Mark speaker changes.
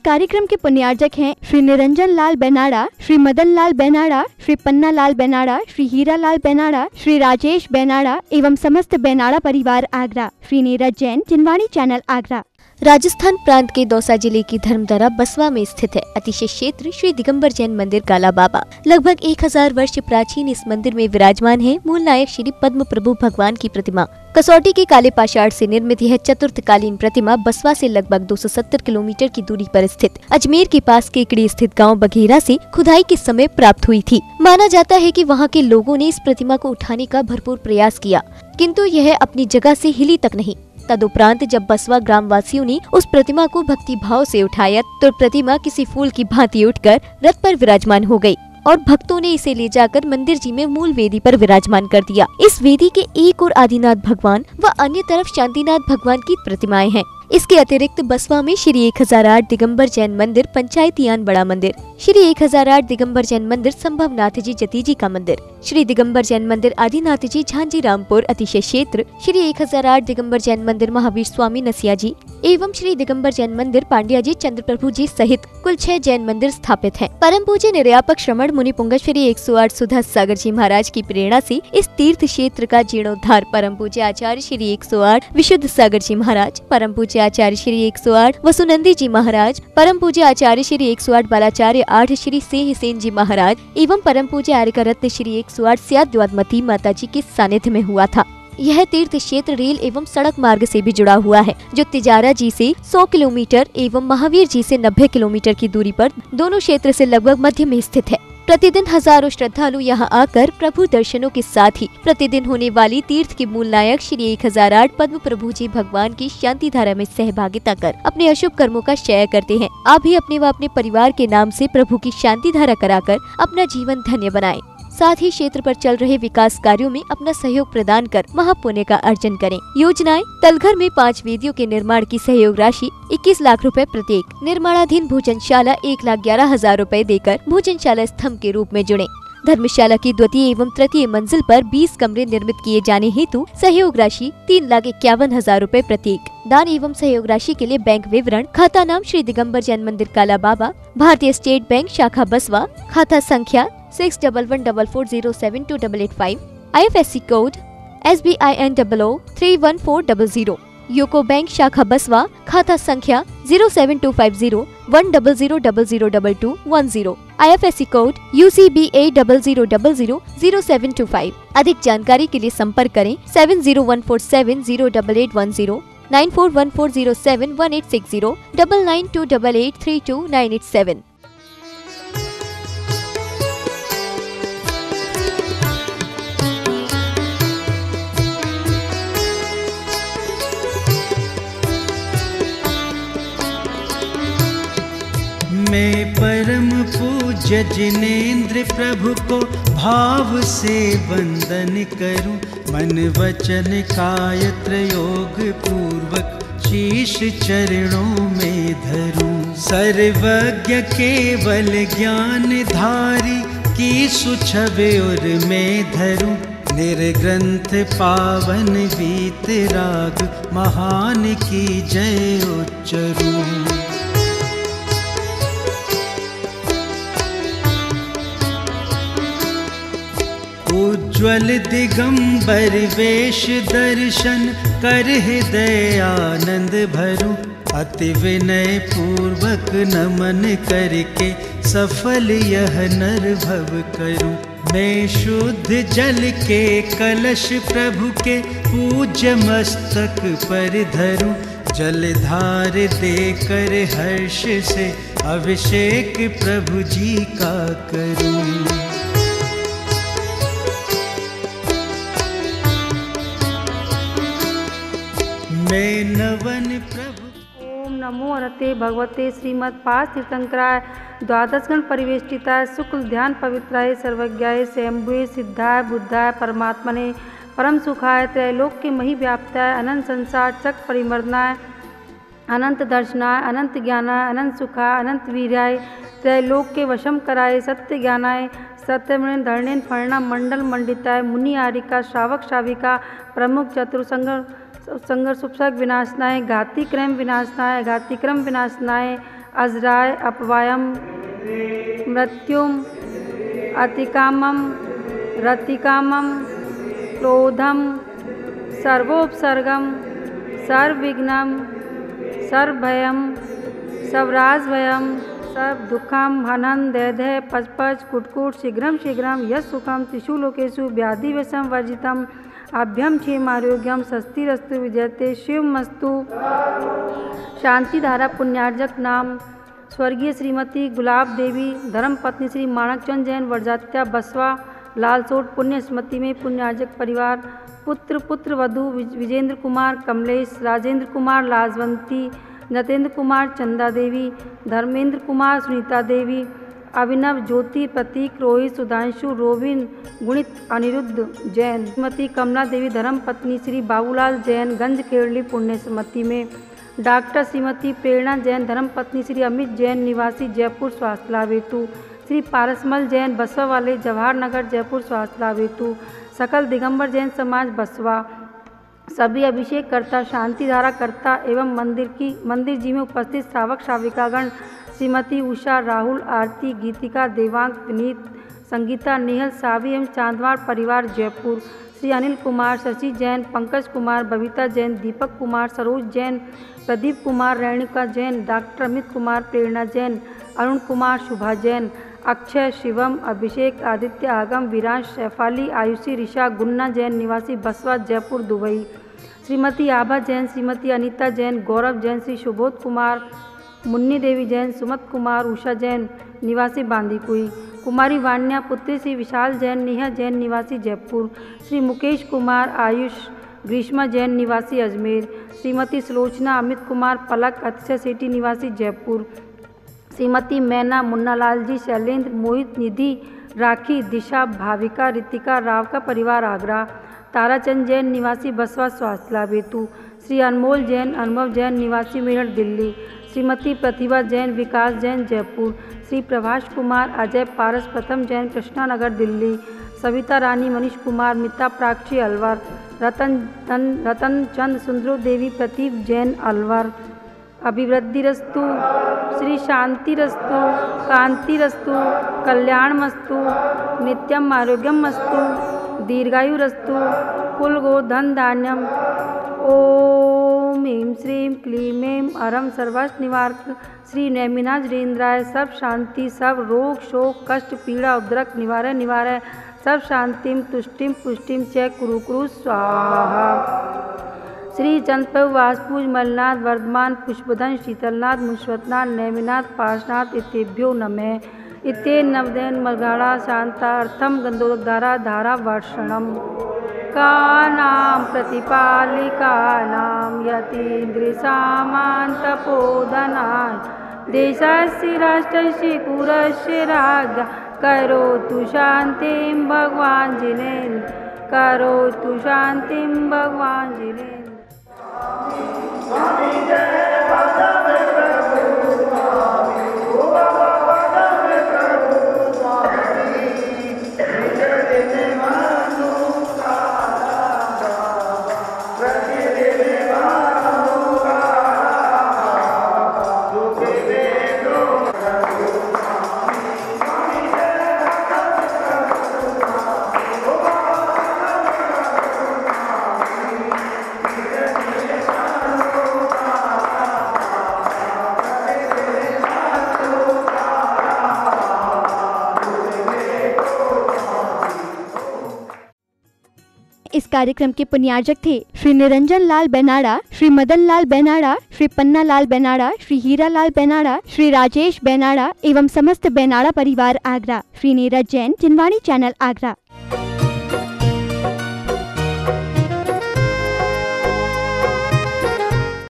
Speaker 1: कार्यक्रम के पुण्यार्जक हैं श्री निरंजन लाल बेनाड़ा, श्री मदन लाल बेनाड़ा, श्री पन्ना लाल बेनाड़ा, श्री हीरा लाल बेनाड़ा, श्री राजेश बेनाड़ा एवं समस्त बेनाड़ा परिवार आगरा। श्री नीरज जैन, जिनवाणी चैनल आगरा।
Speaker 2: राजस्थान प्रांत के दौसा जिले की धर्मदरा बसवा में स्थित है अतिशय क्षेत्र श्री दिगंबर जैन मंदिर काला बाबा। लगभग 1000 वर्ष प्राचीन इस मंदिर में विराजमान है मूल नायक श्री पद्म प्रभु भगवान की प्रतिमा। कसौटी के काले पाषाण से निर्मित यह चतुर्थकालीन प्रतिमा बसवा से लगभग 270 किलोमीटर की दूरी पर स्थित अजमेर के पास केकड़ी स्थित गांव बघेरा से खुदाई के समय प्राप्त हुई थी। माना जाता है कि वहां के लोगों ने इस प्रतिमा को उठाने का भरपूर प्रयास किया, किंतु यह अपनी जगह से हिली तक नहीं। तदुपरांत जब बसवा ग्राम वासियों ने उस प्रतिमा को भक्ति भाव से उठाया तो प्रतिमा किसी फूल की भांति उठकर रथ पर विराजमान हो गई और भक्तों ने इसे ले जाकर मंदिर जी में मूल वेदी पर विराजमान कर दिया। इस वेदी के एक और आदिनाथ भगवान व अन्य तरफ शांतिनाथ भगवान की प्रतिमाएं हैं। इसके अतिरिक्त बसवा में श्री 1008 दिगंबर जैन मंदिर, पंचायतियान बड़ा मंदिर, श्री 1008 दिगंबर जैन मंदिर, संभवनाथ जी जतीजी का मंदिर, श्री दिगंबर जैन मंदिर आदिनाथ जी झांझी रामपुर अतिशय क्षेत्र, श्री 1008 दिगंबर जैन मंदिर महावीर स्वामी नसिया जी एवं श्री दिगंबर जैन मंदिर पांड्या जी चंद्र प्रभु जी सहित कुल 6 जैन मंदिर स्थापित हैं। परम पूज्य निर्यापक श्रमण मुनि पुंगव श्री 108 सुधा सागर जी महाराज की प्रेरणा से इस तीर्थ क्षेत्र का जीर्णोद्धार परम पूज्य आचार्य श्री 108 विशुद्ध सागर जी महाराज, परम पूज्य आचार्य श्री 108 वसुनंदी जी महाराज, परम पूज्य आचार्य श्री 108 बालाचार्य 8 श्री सिंह सेन जी महाराज एवं परम पूज्य आर्यका रत्न श्री 108 स्याद्वादमती माता जी के सानिध्य में हुआ था। यह तीर्थ क्षेत्र रेल एवं सड़क मार्ग से भी जुड़ा हुआ है, जो तिजारा जी से 100 किलोमीटर एवं महावीर जी से 90 किलोमीटर की दूरी पर दोनों क्षेत्र से लगभग मध्य में स्थित है। प्रतिदिन हजारों श्रद्धालु यहां आकर प्रभु दर्शनों के साथ ही प्रतिदिन होने वाली तीर्थ के मूल नायक श्री 1008 पद्म प्रभु जी भगवान की शांति धारा में सहभागिता कर अपने अशुभ कर्मों का क्षय करते हैं। आप भी अपने व अपने परिवार के नाम से प्रभु की शांति धारा कराकर अपना जीवन धन्य बनाएं। साथ ही क्षेत्र पर चल रहे विकास कार्यों में अपना सहयोग प्रदान कर महापुण्य का अर्जन करें। योजनाएं: तलघर में 5 वेदियों के निर्माण की सहयोग राशि 21 लाख रुपए प्रत्येक। निर्माणाधीन भोजनशाला 1,11,000 रुपए देकर भोजनशाला स्तंभ के रूप में जुड़े। धर्मशाला की द्वितीय एवं तृतीय मंजिल पर 20 कमरे निर्मित किए जाने हेतु सहयोग राशि 3,51,000 रुपए प्रत्येक। दान एवं सहयोग राशि के लिए बैंक विवरण: खाता नाम श्री दिगंबर जैन मंदिर काला बाबा, भारतीय स्टेट बैंक शाखा बसवा, खाता संख्या 6111407285, IFSC code SBIN 00314000, UCO bank शाखा बसवा, खाता संख्या 0725010002210, IFSC कोड UCBA 00000725। अधिक जानकारी के लिए संपर्क करें 7014708810, 9414071860, 9928832987।
Speaker 3: मैं परम पूज्य जिनेन्द्र प्रभु को भाव से वंदन करूं, मन वचन काय त्रयोग पूर्वक शीश चरणों में धरूं। सर्वज्ञ केवल ज्ञान धारी की सुछवे और मैं धरूं, निर्ग्रंथ पावन वीतराग महान की जय उच्चरूं। उज्ज्वल दिगंबर वेश दर्शन कर हृदय आनंद भरूं, अति विनय पूर्वक नमन करके सफल यह नर भव करूं। मैं शुद्ध जल के कलश प्रभु के पूज्य मस्तक पर धरूं, जलधार देकर हर्ष से अभिषेक प्रभु जी का करूं। मैं नवन प्रभु।
Speaker 4: ओम नमो हरते भगवते श्रीमद् पार्थ तीर्थंकराय द्वादश गण परिवेष्टिताय शुक्ल ध्यान पवित्राय सर्वज्ञाय स्वयंभुवे सिद्धाय बुद्धाय परमात्मने परम सुखाय त्रैलोक के मही व्याप्ताय अनंत संसार चक परिमर्दनाय अनंत दर्शनाय अनंत ज्ञानाय अनंत सुखाय अनंत वीर्याय त्रैलोक के वशम कराय सत्य ज्ञानाय सत्यमृण धरणेन फर्णा मंडल मंडिताय मुनि आरिका श्रावक श्राविका प्रमुख चतुर्संग संघर्ष उपसर्ग विनाशनाय घाति क्रम विनाशनाय घाति क्रम विनाशनाय अजराय अपवायम मृत्युम अतिकामम रतिकामम क्रोधम सर्वोपसर्गम सर्वविघ्नम सर्वभयम सर्वराजभयम सर्व दुखम हनन दैधय पचपच कुटकुट शीघ्रम शीघ्रम यश सुखम त्रिषु लोकेषु व्याधि विषम वर्जितम अभ्यम क्षेम आरोग्यम स्वस्तिरस्तु विजयते शिवमस्तु। शांतिधारा पुण्यार्जक नाम स्वर्गीय श्रीमती गुलाब देवी धर्मपत्नी श्री माणकचंद जैन वर्जात्या बसवा लालसोट पुण्य स्मृति में पुण्यार्जक परिवार पुत्र वधु विजेंद्र कुमार कमलेश राजेंद्र कुमार लाजवंती नतेंद्र कुमार चंदा देवी धर्मेंद्र कुमार सुनीता देवी अभिनव ज्योति प्रतीक रोहित सुधांशु रोविन गुणित अनिरुद्ध जैन। श्रीमती कमला देवी धर्मपत्नी श्री बाबूलाल जैन गंज केरली पुण्य स्मृति में। डॉक्टर श्रीमती प्रेरणा जैन धर्मपत्नी श्री अमित जैन निवासी जयपुर स्वास्थ्य लाभ हेतु। श्री पारसमल जैन बसवा वाले जवाहर नगर जयपुर स्वास्थ्य लाभ हेतु। सकल दिगंबर जैन समाज बसवा। सभी अभिषेक कर्ता शांतिधारा कर्ता एवं मंदिर जी में उपस्थित श्रावक श्राविकागण श्रीमती उषा राहुल आरती गीतिका देवांग विनीत संगीता नेहल सावी एवं चांदवाड़ परिवार जयपुर। श्री अनिल कुमार शशि जैन पंकज कुमार बबीता जैन दीपक कुमार सरोज जैन प्रदीप कुमार रेणुका जैन डॉक्टर अमित कुमार प्रेरणा जैन अरुण कुमार शुभा जैन अक्षय शिवम अभिषेक आदित्य आगम विरांश शैफाली आयुषी ऋषा गुन्ना जैन निवासी बसवा जयपुर दुबई। श्रीमती आभा जैन श्रीमती अनीता जैन गौरव जैन श्री सुबोध कुमार मुन्नी देवी जैन सुमत कुमार उषा जैन निवासी बांदीकुई। कुमारी वान्या पुत्री श्री विशाल जैन नेहा जैन निवासी जयपुर। श्री मुकेश कुमार आयुष ग्रीष्मा जैन निवासी अजमेर। श्रीमती सुलोचना अमित कुमार पलक अतिशय सेठी निवासी जयपुर। श्रीमती मैना मुन्नालाल जी शैलेंद्र मोहित निधि राखी दिशा भाविका रितिका राव का परिवार आगरा। ताराचंद जैन निवासी बसवा स्वास्थ्य लाभ हेतु। श्री अनमोल जैन अनुभव जैन निवासी मेरठ दिल्ली। श्रीमती प्रतिभा जैन विकास जैन जयपुर। श्री प्रभाष कुमार अजय पारस प्रथम जैन कृष्णानगर दिल्ली। सविता रानी मनीष कुमार मिता प्राक्षी अलवर। रतन चंद सुंदरो देवी प्रतीप जैन अलवर। अभिवृद्धिरस्तु श्री शांतिरस्तु कांतिरस्तु कल्याणमस्तु नित्यम आरोग्यमस्तु दीर्घायुरस्तु कुलगो धन धान्यम। ओम ह्रीं श्रीं क्लीं ऐं अरम सर्वाष्ट निवारक श्री नैमिनाजरेंद्राय सब शांति सब रोग शोक कष्ट पीड़ा उद्रक निवारय सब शांतिम तुष्टिम पुष्टिम च कुरु कुरु स्वाहा। श्री चंद्रप्रभु वासपूज मलनाथ वर्धमान पुष्पधन शीतलनाथ मुश्वतनाथ नैमिनाथ पाशनाथ इतेभ्यो नमः। इते नवदेन मगाड़ा शांतार्थम गंधोदकधारा धारा वर्षणम। कानां प्रतिपालिकानां यतीन्द्रियसामान्तपोदनाय देशस्य राष्ट्रस्य कुरस्य राज्ञा करोतु शान्तिं भगवान् जिनेन्द्र करोतु शान्तिं भगवान् जिनेन्द्र।
Speaker 1: इस कार्यक्रम के पुण्यार्जक थे श्री निरंजन लाल बेनाड़ा, श्री मदन लाल बेनाड़ा, श्री पन्ना लाल बेनाड़ा, श्री हीरा लाल बेनाड़ा, श्री राजेश बेनाड़ा एवं समस्त बेनाड़ा परिवार आगरा। श्री नीरज जैन, जिनवाणी चैनल आगरा।